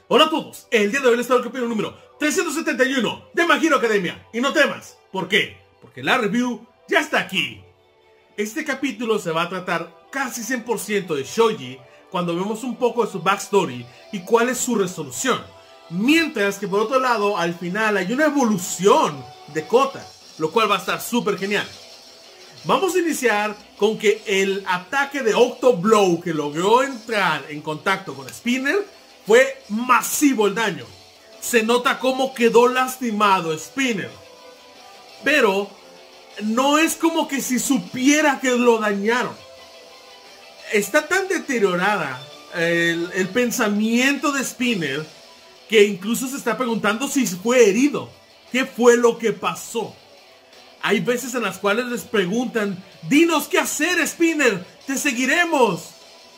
Hola a todos, el día de hoy les traigo el capítulo número 371 de My Hero Academia. Y no temas, ¿por qué? Porque la review ya está aquí. Este capítulo se va a tratar casi 100% de Shoji, cuando vemos un poco de su backstory y cuál es su resolución. Mientras que por otro lado, al final hay una evolución de Kota, lo cual va a estar súper genial. Vamos a iniciar con que el ataque de Octo Blow que logró entrar en contacto con Spinner fue masivo el daño. Se nota cómo quedó lastimado Spinner. Pero no es como que si supiera que lo dañaron. Está tan deteriorada el pensamiento de Spinner que incluso se está preguntando si fue herido. ¿Qué fue lo que pasó? Hay veces en las cuales les preguntan: dinos qué hacer, Spinner, te seguiremos.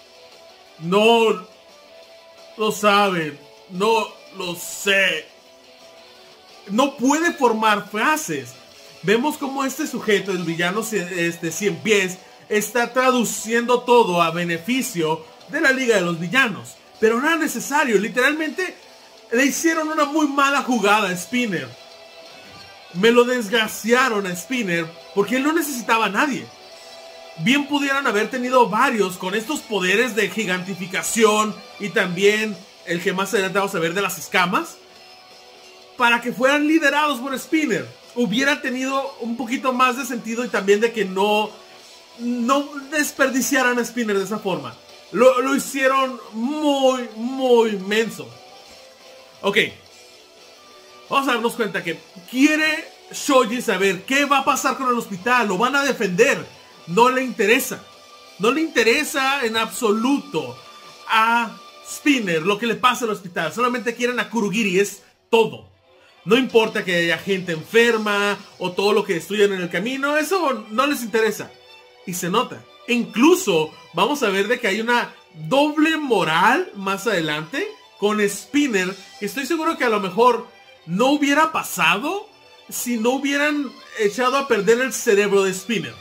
No lo saben, no lo sé. No puede formar frases. Vemos como este sujeto, el villano 100 pies, está traduciendo todo a beneficio de la Liga de los Villanos. Pero no era necesario, literalmente le hicieron una muy mala jugada a Spinner. Me lo desgraciaron a Spinner porque él no necesitaba a nadie. Bien pudieran haber tenido varios con estos poderes de gigantificación y también el que más adelante vamos a ver de las escamas, para que fueran liderados por Spinner. Hubiera tenido un poquito más de sentido y también de que no desperdiciaran a Spinner de esa forma. Lo hicieron muy menso. Ok. Vamos a darnos cuenta que quiere Shoji saber qué va a pasar con el hospital. Lo van a defender. No le interesa. No le interesa en absoluto a Spinner lo que le pasa al hospital. Solamente quieren a Kurogiri, es todo. No importa que haya gente enferma o todo lo que destruyan en el camino. Eso no les interesa. Y se nota. Incluso vamos a ver de que hay una doble moral más adelante con Spinner, que estoy seguro que a lo mejor no hubiera pasado si no hubieran echado a perder el cerebro de Spinner.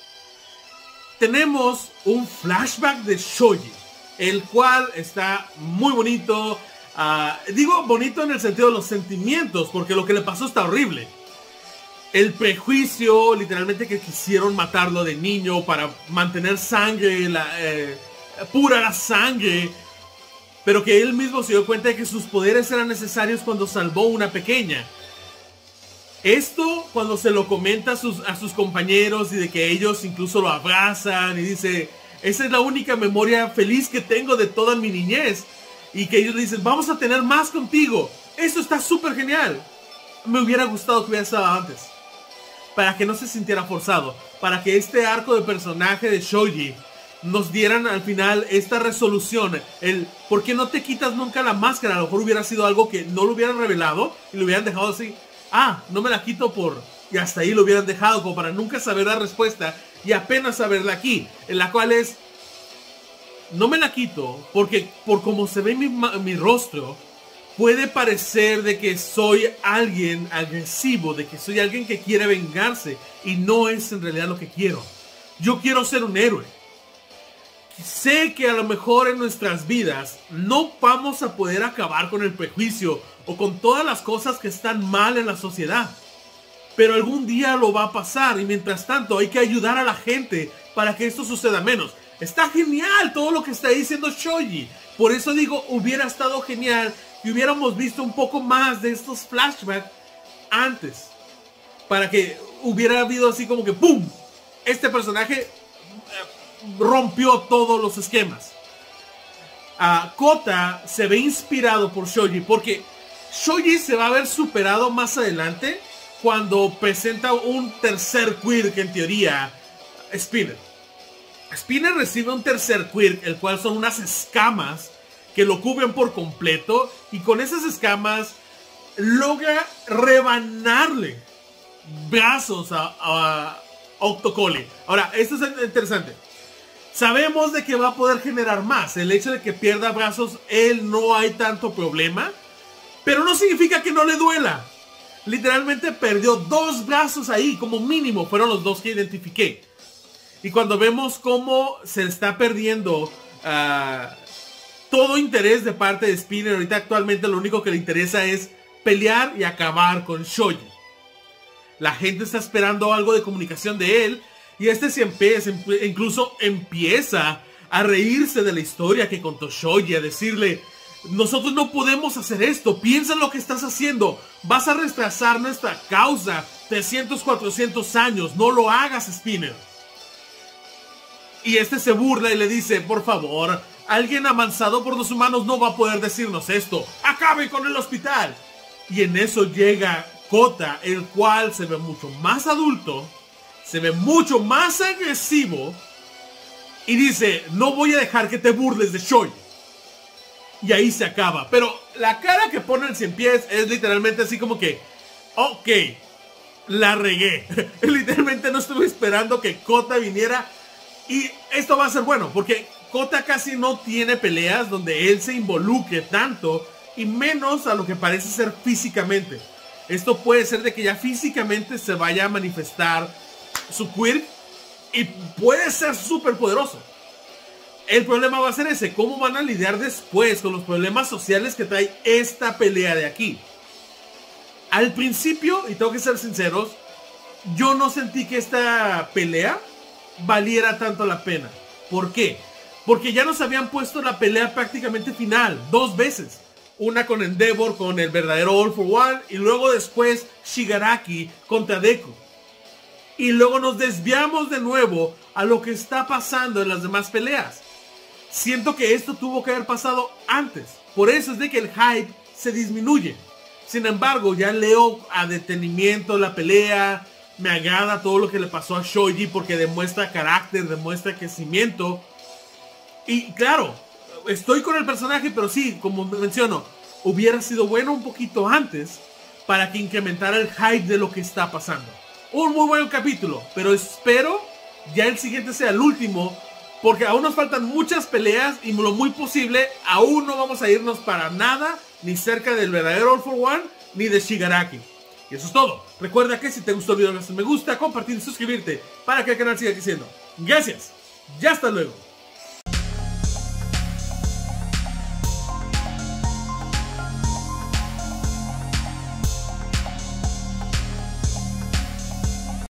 Tenemos un flashback de Shoji, el cual está muy bonito. Digo bonito en el sentido de los sentimientos, porque lo que le pasó está horrible. El prejuicio, literalmente, que quisieron matarlo de niño para mantener sangre, pura la sangre. Pero que él mismo se dio cuenta de que sus poderes eran necesarios cuando salvó una pequeña. Esto cuando se lo comenta a sus compañeros y de que ellos incluso lo abrazan y dice: esa es la única memoria feliz que tengo de toda mi niñez. Y que ellos le dicen: vamos a tener más contigo. Esto está súper genial. Me hubiera gustado que hubiera estado antes, para que no se sintiera forzado, para que este arco de personaje de Shoji nos dieran al final esta resolución. El ¿por qué no te quitas nunca la máscara? A lo mejor hubiera sido algo que no lo hubieran revelado y lo hubieran dejado así. No me la quito y hasta ahí lo hubieran dejado, como para nunca saber la respuesta y apenas saberla aquí, en la cual es: no me la quito porque por como se ve mi rostro, puede parecer de que soy alguien agresivo, de que soy alguien que quiere vengarse, y no es en realidad lo que quiero. Yo quiero ser un héroe. Sé que a lo mejor en nuestras vidas no vamos a poder acabar con el prejuicio o con todas las cosas que están mal en la sociedad, pero algún día lo va a pasar, y mientras tanto hay que ayudar a la gente para que esto suceda menos. Está genial todo lo que está diciendo Shoji. Por eso digo, hubiera estado genial que hubiéramos visto un poco más de estos flashbacks antes, para que hubiera habido así como que ¡pum! Este personaje rompió todos los esquemas. Kota se ve inspirado por Shoji, porque Shoji se va a ver superado más adelante cuando presenta un tercer quirk, en teoría, Spinner. Spinner recibe un tercer quirk, el cual son unas escamas que lo cubren por completo, y con esas escamas logra rebanarle brazos a Octocoli. Ahora, esto es interesante. Sabemos de que va a poder generar más. El hecho de que pierda brazos, él no hay tanto problema, pero no significa que no le duela. Literalmente perdió 2 brazos ahí, como mínimo. Fueron los 2 que identifiqué. Y cuando vemos cómo se está perdiendo todo interés de parte de Spinner. Ahorita actualmente lo único que le interesa es pelear y acabar con Shoji. La gente está esperando algo de comunicación de él. Y este incluso empieza a reírse de la historia que contó Shoji. A decirle, nosotros no podemos hacer esto. Piensa en lo que estás haciendo. Vas a retrasar nuestra causa 300, 400 años. No lo hagas, Spinner. Y este se burla y le dice, por favor, alguien amansado por los humanos no va a poder decirnos esto. ¡Acabe con el hospital! Y en eso llega Kota, el cual se ve mucho más adulto, se ve mucho más agresivo, y dice, no voy a dejar que te burles de Shoji. Y ahí se acaba. Pero la cara que pone el 100 pies es literalmente así como que, ok, la regué. Literalmente no estuve esperando que Kota viniera. Y esto va a ser bueno, porque Kota casi no tiene peleas donde él se involucre tanto, y menos a lo que parece ser físicamente. Esto puede ser de que ya físicamente se vaya a manifestar su quirk y puede ser súper poderoso. El problema va a ser ese, cómo van a lidiar después con los problemas sociales que trae esta pelea de aquí. Al principio, y tengo que ser sinceros, yo no sentí que esta pelea valiera tanto la pena. ¿Por qué? Porque ya nos habían puesto la pelea prácticamente final 2 veces. Una con Endeavor, con el verdadero All for One, y luego después Shigaraki contra Deku. Y luego nos desviamos de nuevo a lo que está pasando en las demás peleas. Siento que esto tuvo que haber pasado antes. Por eso es de que el hype se disminuye. Sin embargo, ya leo a detenimiento la pelea. Me agrada todo lo que le pasó a Shoji porque demuestra carácter, demuestra crecimiento. Y claro, estoy con el personaje, pero sí, como menciono, hubiera sido bueno un poquito antes para que incrementara el hype de lo que está pasando. Un muy buen capítulo, pero espero ya el siguiente sea el último, porque aún nos faltan muchas peleas y lo muy posible, aún no vamos a irnos para nada, ni cerca del verdadero All for One, ni de Shigaraki. Y eso es todo. Recuerda que si te gustó el video, dale me gusta, compartir y suscribirte para que el canal siga creciendo. Gracias. Ya hasta luego.